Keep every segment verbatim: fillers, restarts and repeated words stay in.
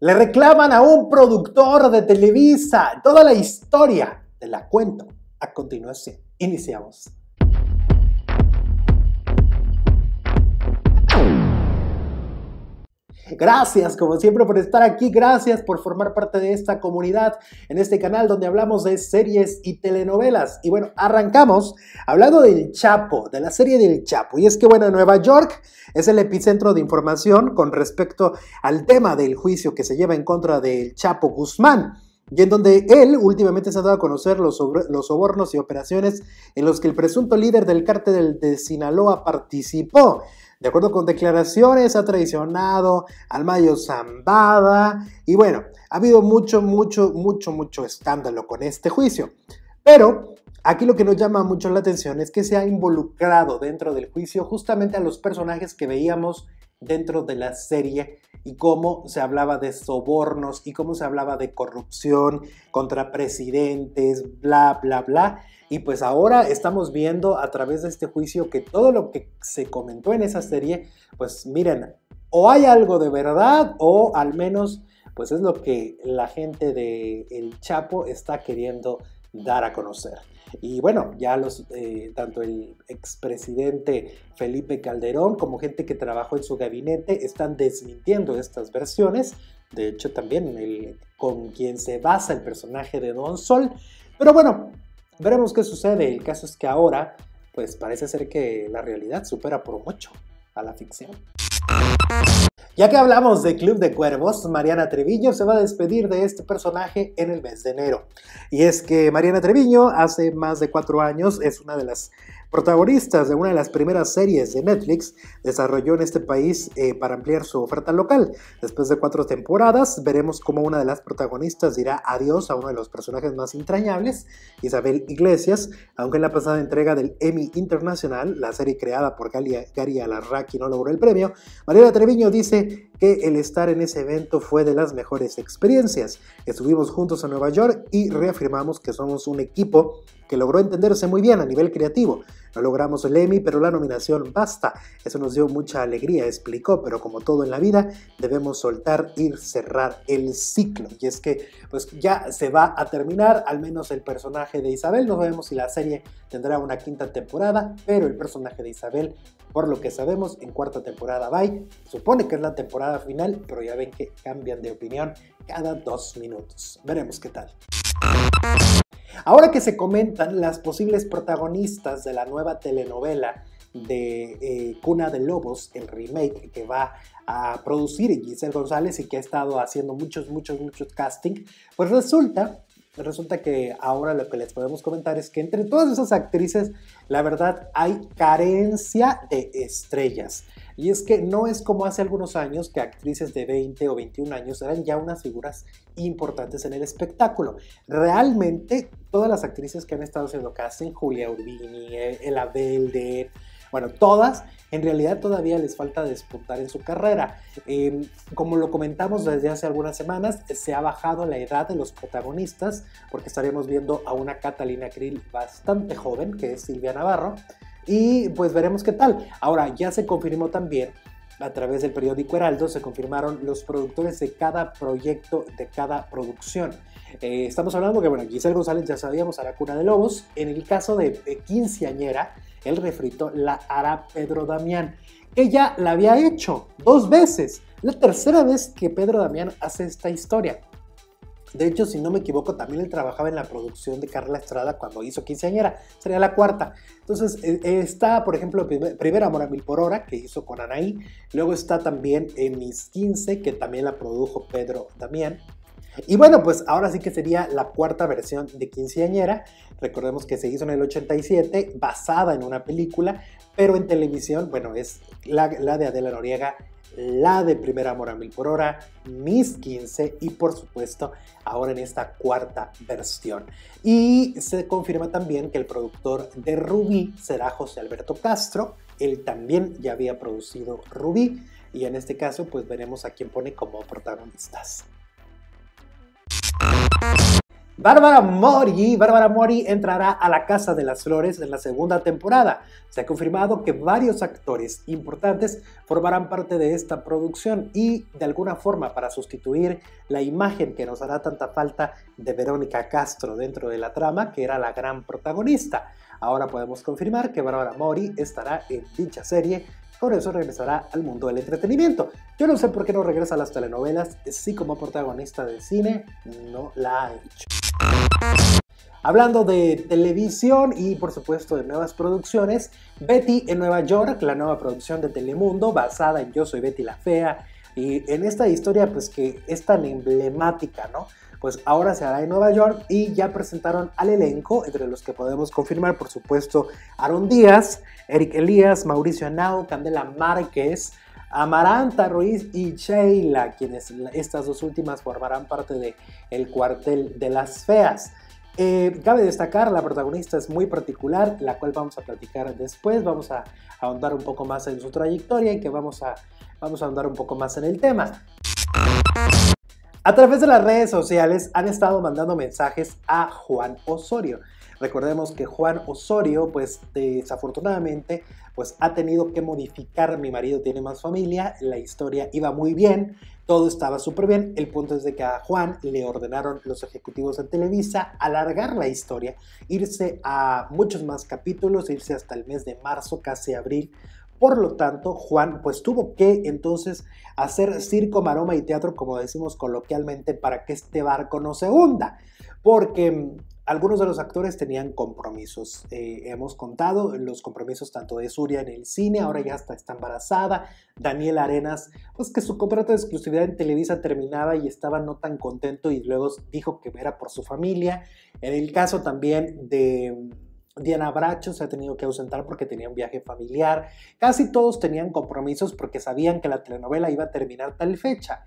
Le reclaman a un productor de Televisa. Toda la historia te la cuento a continuación. Iniciamos. Gracias, como siempre, por estar aquí. Gracias por formar parte de esta comunidad en este canal donde hablamos de series y telenovelas. Y bueno, arrancamos hablando del Chapo, de la serie del Chapo. Y es que, bueno, Nueva York es el epicentro de información con respecto al tema del juicio que se lleva en contra del Chapo Guzmán, y en donde él últimamente se ha dado a conocer los, los sobornos y operaciones en los que el presunto líder del cártel de Sinaloa participó. De acuerdo con declaraciones, ha traicionado al Mayo Zambada y bueno, ha habido mucho, mucho, mucho, mucho escándalo con este juicio. Pero aquí lo que nos llama mucho la atención es que se ha involucrado dentro del juicio justamente a los personajes que veíamos dentro de la serie y cómo se hablaba de sobornos y cómo se hablaba de corrupción contra presidentes, bla, bla, bla. Y pues ahora estamos viendo a través de este juicio que todo lo que se comentó en esa serie, pues miren, o hay algo de verdad o al menos pues es lo que la gente de El Chapo está queriendo dar a conocer. Y bueno, ya los, eh, tanto el expresidente Felipe Calderón como gente que trabajó en su gabinete están desmintiendo estas versiones. De hecho, también el, con quien se basa el personaje de Don Sol. Pero bueno, veremos qué sucede. El caso es que ahora, pues parece ser que la realidad supera por mucho a la ficción. Ya que hablamos de Club de Cuervos, Mariana Treviño se va a despedir de este personaje en el mes de enero. Y es que Mariana Treviño hace más de cuatro años es una de las protagonistas de una de las primeras series de Netflix, desarrolló en este país eh, para ampliar su oferta local. Después de cuatro temporadas, veremos cómo una de las protagonistas dirá adiós a uno de los personajes más entrañables, Isabel Iglesias, aunque en la pasada entrega del Emmy Internacional, la serie creada por Gary Alarraqui no logró el premio, Mariana Treviño dice que el estar en ese evento fue de las mejores experiencias. Estuvimos juntos a Nueva York y reafirmamos que somos un equipo que logró entenderse muy bien a nivel creativo. No logramos el Emmy, pero la nominación basta. Eso nos dio mucha alegría, explicó, pero como todo en la vida, debemos soltar y cerrar el ciclo. Y es que pues ya se va a terminar, al menos el personaje de Isabel. No sabemos si la serie tendrá una quinta temporada, pero el personaje de Isabel, por lo que sabemos, en cuarta temporada va. Supone que es la temporada final, pero ya ven que cambian de opinión cada dos minutos. Veremos qué tal. Ahora que se comentan las posibles protagonistas de la nueva telenovela de eh, Cuna de Lobos, el remake que va a producir Giselle González y que ha estado haciendo muchos, muchos, muchos casting, pues resulta, resulta que ahora lo que les podemos comentar es que entre todas esas actrices, la verdad, hay carencia de estrellas. Y es que no es como hace algunos años que actrices de veinte o veintiún años eran ya unas figuras importantes en el espectáculo. Realmente todas las actrices que han estado haciendo casting, Julia Urbini, Ella Belder, bueno, todas en realidad todavía les falta despuntar en su carrera. Eh, como lo comentamos desde hace algunas semanas, se ha bajado la edad de los protagonistas porque estaremos viendo a una Catalina Krill bastante joven, que es Silvia Navarro, y pues veremos qué tal. Ahora ya se confirmó también a través del periódico Heraldo, se confirmaron los productores de cada proyecto, de cada producción. Eh, estamos hablando que, bueno, Giselle González ya sabíamos, hará Cuna de Lobos. En el caso de, de Quinceañera, el refrito la hará Pedro Damián. Ella la había hecho dos veces. La tercera vez que Pedro Damián hace esta historia. De hecho, si no me equivoco, también él trabajaba en la producción de Carla Estrada cuando hizo Quinceañera. Sería la cuarta. Entonces, eh, está, por ejemplo, Primer Amor a Mil por Hora, que hizo con Anaí. Luego está también en Mis quince, que también la produjo Pedro Damián. Y bueno, pues ahora sí que sería la cuarta versión de Quinceañera. Recordemos que se hizo en el ochenta y siete, basada en una película, pero en televisión, bueno, es la, la de Adela Noriega, la de Primer Amor a Mil por Hora, Mis quince y por supuesto ahora en esta cuarta versión. Y se confirma también que el productor de Rubí será José Alberto Castro. Él también ya había producido Rubí y en este caso pues veremos a quién pone como protagonistas. Bárbara Mori, Bárbara Mori entrará a la Casa de las Flores en la segunda temporada. Se ha confirmado que varios actores importantes formarán parte de esta producción y de alguna forma para sustituir la imagen que nos hará tanta falta de Verónica Castro dentro de la trama, que era la gran protagonista. Ahora podemos confirmar que Bárbara Mori estará en dicha serie. Por eso regresará al mundo del entretenimiento. Yo no sé por qué no regresa a las telenovelas, sí como protagonista de cine no la ha hecho. Hablando de televisión y por supuesto de nuevas producciones, Betty en Nueva York, la nueva producción de Telemundo basada en Yo Soy Betty la Fea, y en esta historia pues que es tan emblemática, ¿no? Pues ahora se hará en Nueva York y ya presentaron al elenco, entre los que podemos confirmar, por supuesto, Aaron Díaz, Eric Elías, Mauricio Henao, Candela Márquez, Amaranta Ruiz y Sheila, quienes estas dos últimas formarán parte de el cuartel de las feas. Eh, cabe destacar, la protagonista es muy particular, la cual vamos a platicar después, vamos a ahondar un poco más en su trayectoria y que vamos a, vamos a ahondar un poco más en el tema. A través de las redes sociales han estado mandando mensajes a Juan Osorio. Recordemos que Juan Osorio, pues desafortunadamente, pues ha tenido que modificar Mi marido tiene más familia. La historia iba muy bien, todo estaba súper bien. El punto es de que a Juan le ordenaron los ejecutivos de Televisa alargar la historia, irse a muchos más capítulos, irse hasta el mes de marzo, casi abril. Por lo tanto, Juan pues tuvo que entonces hacer circo, maroma y teatro, como decimos coloquialmente, para que este barco no se hunda, porque algunos de los actores tenían compromisos. Eh, hemos contado los compromisos tanto de Surya en el cine, ahora ya hasta está embarazada. Daniel Arenas, pues que su contrato de exclusividad en Televisa terminaba y estaba no tan contento y luego dijo que era por su familia. En el caso también de Diana Bracho se ha tenido que ausentar porque tenía un viaje familiar. Casi todos tenían compromisos porque sabían que la telenovela iba a terminar tal fecha.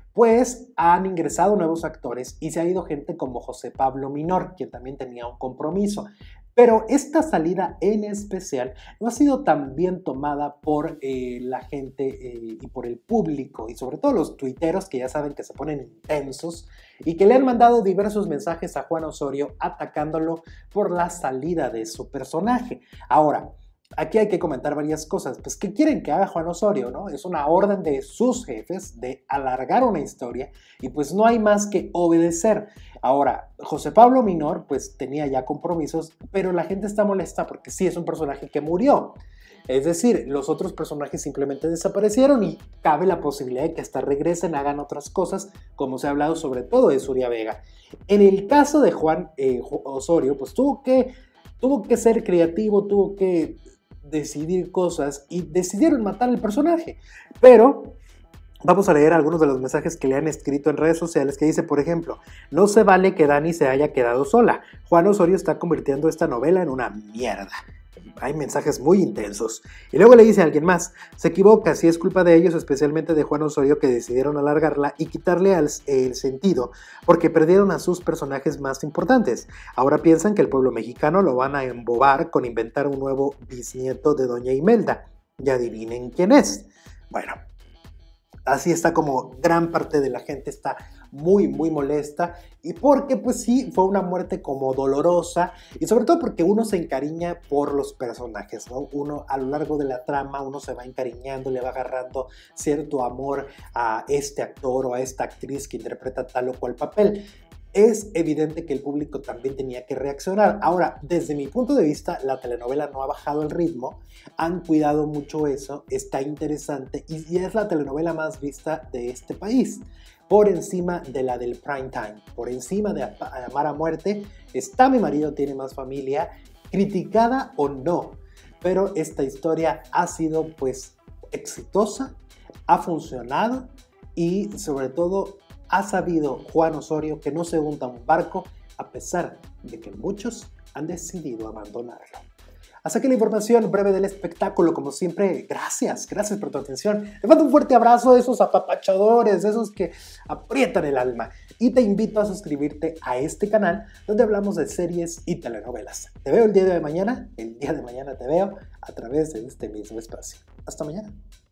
Pues han ingresado nuevos actores y se ha ido gente como José Pablo Minor, quien también tenía un compromiso. Pero esta salida en especial no ha sido tan bien tomada por eh, la gente eh, y por el público y sobre todo los tuiteros que ya saben que se ponen intensos y que le han mandado diversos mensajes a Juan Osorio atacándolo por la salida de su personaje. Ahora, aquí hay que comentar varias cosas. Pues, ¿qué quieren que haga Juan Osorio, no? Es una orden de sus jefes de alargar una historia y pues no hay más que obedecer. Ahora, José Pablo Minor pues tenía ya compromisos, pero la gente está molesta porque sí es un personaje que murió. Es decir, los otros personajes simplemente desaparecieron y cabe la posibilidad de que hasta regresen, hagan otras cosas, como se ha hablado sobre todo de Surya Vega. En el caso de Juan eh, Osorio, pues tuvo que, tuvo que ser creativo, tuvo que decidir cosas y decidieron matar al personaje. Pero vamos a leer algunos de los mensajes que le han escrito en redes sociales que dice, por ejemplo, no se vale que Dani se haya quedado sola. Juan Osorio está convirtiendo esta novela en una mierda. Hay mensajes muy intensos. Y luego le dice a alguien más, se equivoca, si es culpa de ellos, especialmente de Juan Osorio, que decidieron alargarla y quitarle el, el sentido, porque perdieron a sus personajes más importantes. Ahora piensan que el pueblo mexicano lo van a embobar con inventar un nuevo bisnieto de Doña Imelda. Y adivinen quién es. Bueno, así está como gran parte de la gente está muy muy molesta y porque pues sí fue una muerte como dolorosa y sobre todo porque uno se encariña por los personajes, ¿no? Uno a lo largo de la trama uno se va encariñando, le va agarrando cierto amor a este actor o a esta actriz que interpreta tal o cual papel. Es evidente que el público también tenía que reaccionar. Ahora, desde mi punto de vista, la telenovela no ha bajado el ritmo, han cuidado mucho eso, está interesante y es la telenovela más vista de este país, por encima de la del prime time, por encima de Amar a Muerte, está Mi marido tiene más familia, criticada o no, pero esta historia ha sido pues exitosa, ha funcionado y sobre todo ha sabido Juan Osorio que no se hunda un barco a pesar de que muchos han decidido abandonarlo. Hasta aquí la información breve del espectáculo. Como siempre, gracias, gracias por tu atención. Te mando un fuerte abrazo de esos apapachadores, de esos que aprietan el alma. Y te invito a suscribirte a este canal donde hablamos de series y telenovelas. Te veo el día de mañana, el día de mañana te veo a través de este mismo espacio. Hasta mañana.